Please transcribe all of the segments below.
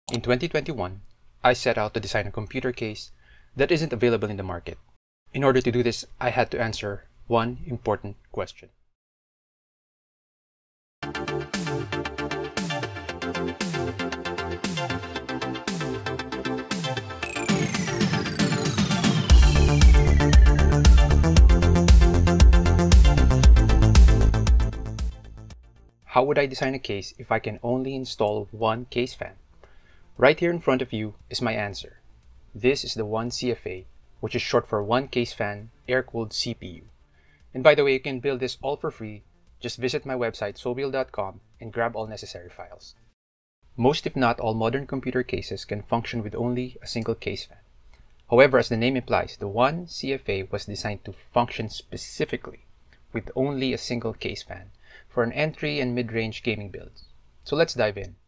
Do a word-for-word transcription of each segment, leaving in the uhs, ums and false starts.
In twenty twenty-one, I set out to design a computer case that isn't available in the market. In order to do this, I had to answer one important question. How would I design a case if I can only install one case fan? Right here in front of you is my answer. This is the one C F A, which is short for one case fan air-cooled C P U. And by the way, you can build this all for free. Just visit my website sobiul dot com and grab all necessary files. Most if not all modern computer cases can function with only a single case fan. However, as the name implies, the one C F A was designed to function specifically with only a single case fan for an entry and mid-range gaming builds. So let's dive in.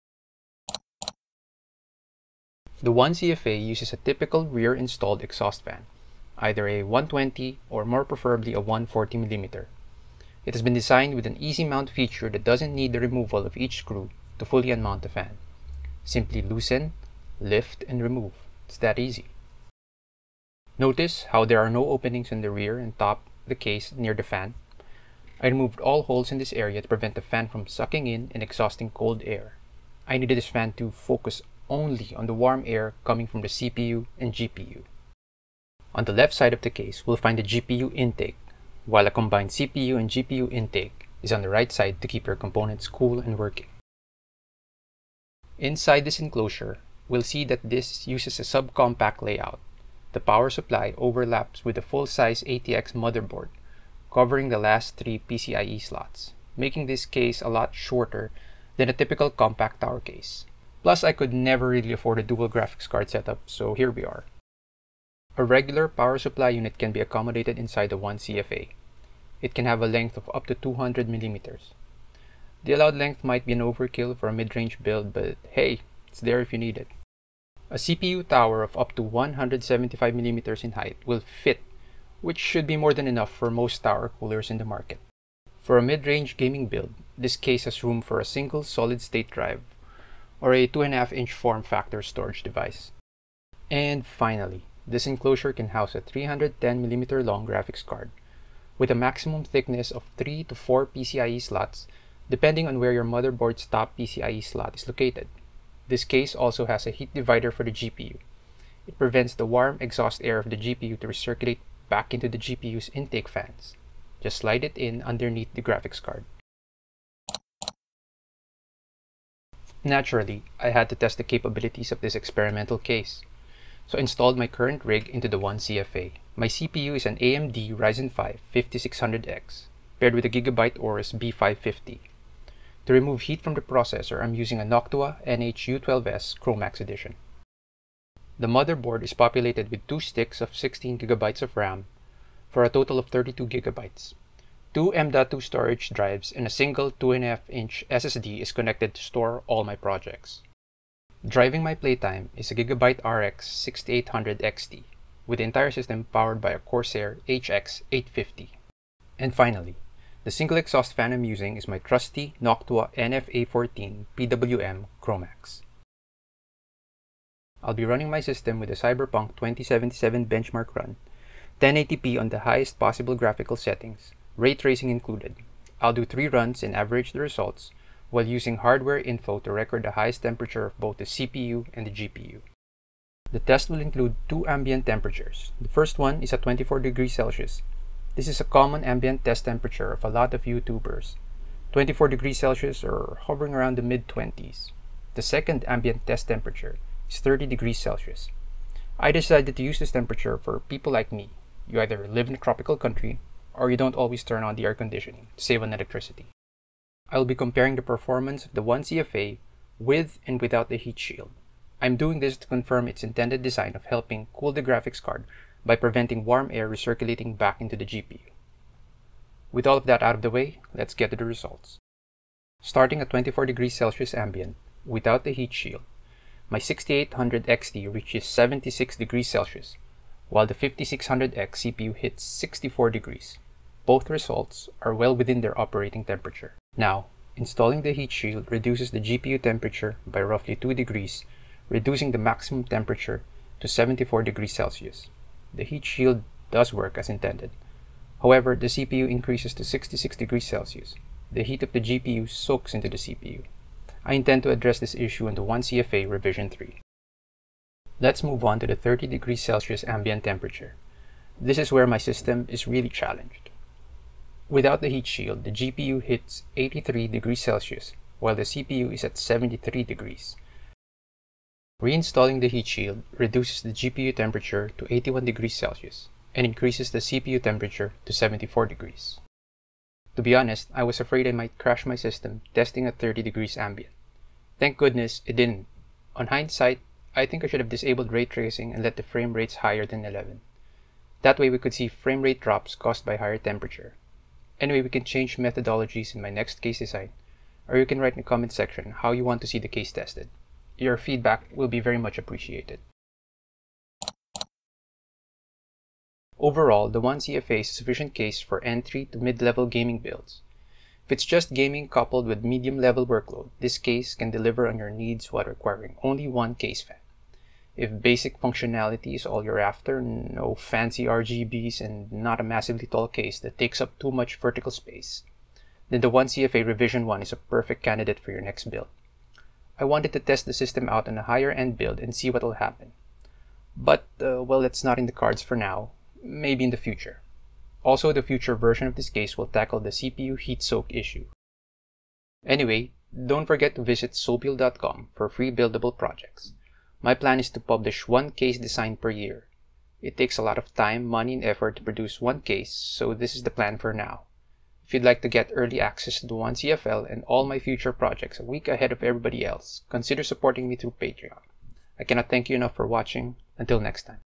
The one C F A uses a typical rear installed exhaust fan, either a one twenty or more preferably a one forty millimeter. It has been designed with an easy mount feature that doesn't need the removal of each screw to fully unmount the fan. Simply loosen, lift, and remove. It's that easy. Notice how there are no openings in the rear and top of the case near the fan. I removed all holes in this area to prevent the fan from sucking in and exhausting cold air. I needed this fan to focus only on the warm air coming from the C P U and G P U. On the left side of the case, we'll find the G P U intake, while a combined C P U and G P U intake is on the right side to keep your components cool and working. Inside this enclosure, we'll see that this uses a subcompact layout. The power supply overlaps with the full-size A T X motherboard, covering the last three P C I E slots, making this case a lot shorter than a typical compact tower case. Plus, I could never really afford a dual graphics card setup, so here we are. A regular power supply unit can be accommodated inside the one C F A. It can have a length of up to two hundred millimeters. The allowed length might be an overkill for a mid-range build, but hey, it's there if you need it. A C P U tower of up to one hundred seventy-five millimeters in height will fit, which should be more than enough for most tower coolers in the market. For a mid-range gaming build, this case has room for a single solid-state drive or a two point five inch form factor storage device. And finally, this enclosure can house a three hundred ten millimeter long graphics card with a maximum thickness of three to four P C I E slots depending on where your motherboard's top P C I E slot is located. This case also has a heat divider for the G P U. It prevents the warm exhaust air of the G P U to recirculate back into the G P U's intake fans. Just slide it in underneath the graphics card. Naturally, I had to test the capabilities of this experimental case, so I installed my current rig into the one C F A. My C P U is an A M D Ryzen five fifty-six hundred X, paired with a Gigabyte Aorus B five fifty. To remove heat from the processor, I'm using a Noctua N H U twelve S Chromax Edition. The motherboard is populated with two sticks of sixteen gigabytes of RAM for a total of thirty-two gigabytes. Two M dot two storage drives and a single two point five inch S S D is connected to store all my projects. Driving my playtime is a Gigabyte R X sixty-eight hundred X T, with the entire system powered by a Corsair H X eight fifty. And finally, the single exhaust fan I'm using is my trusty Noctua N F A fourteen P W M Chromax. I'll be running my system with a Cyberpunk twenty seventy-seven benchmark run, ten eighty p on the highest possible graphical settings, ray tracing included. I'll do three runs and average the results while using hardware info to record the highest temperature of both the C P U and the G P U. The test will include two ambient temperatures. The first one is at twenty-four degrees Celsius. This is a common ambient test temperature of a lot of YouTubers. twenty-four degrees Celsius or hovering around the mid twenties. The second ambient test temperature is thirty degrees Celsius. I decided to use this temperature for people like me. You either live in a tropical country or you don't always turn on the air conditioning to save on electricity. I will be comparing the performance of the one C F A with and without the heat shield. I'm doing this to confirm its intended design of helping cool the graphics card by preventing warm air recirculating back into the G P U. With all of that out of the way, let's get to the results. Starting at twenty-four degrees Celsius ambient, without the heat shield, my sixty-eight hundred X T reaches seventy-six degrees Celsius, while the fifty-six hundred X C P U hits sixty-four degrees. Both results are well within their operating temperature. Now, Installing the heat shield reduces the G P U temperature by roughly two degrees, reducing the maximum temperature to seventy-four degrees Celsius. The heat shield does work as intended. However, the C P U increases to sixty-six degrees Celsius. The heat of the G P U soaks into the C P U. I intend to address this issue in the one C F A revision three. Let's move on to the thirty degrees Celsius ambient temperature. This is where my system is really challenged. Without the heat shield, the G P U hits eighty-three degrees Celsius, while the C P U is at seventy-three degrees. Reinstalling the heat shield reduces the G P U temperature to eighty-one degrees Celsius and increases the C P U temperature to seventy-four degrees. To be honest, I was afraid I might crash my system testing at thirty degrees ambient. Thank goodness it didn't. On hindsight, I think I should have disabled ray tracing and let the frame rates higher than eleven. That way we could see frame rate drops caused by higher temperature. Anyway, we can change methodologies in my next case design, or you can write in the comment section how you want to see the case tested. Your feedback will be very much appreciated. Overall, the one C F A is a sufficient case for entry to mid-level gaming builds. If it's just gaming coupled with medium-level workload, this case can deliver on your needs while requiring only one case fan. If basic functionality is all you're after, no fancy R G Bs, and not a massively tall case that takes up too much vertical space, then the one C F A Revision one is a perfect candidate for your next build. I wanted to test the system out on a higher-end build and see what will happen. But, uh, well, that's not in the cards for now. Maybe in the future. Also, the future version of this case will tackle the C P U heat soak issue. Anyway, don't forget to visit Sobiul dot com for free buildable projects. My plan is to publish one case design per year. It takes a lot of time, money, and effort to produce one case, so this is the plan for now. If you'd like to get early access to the one C F L and all my future projects a week ahead of everybody else, consider supporting me through Patreon. I cannot thank you enough for watching. Until next time.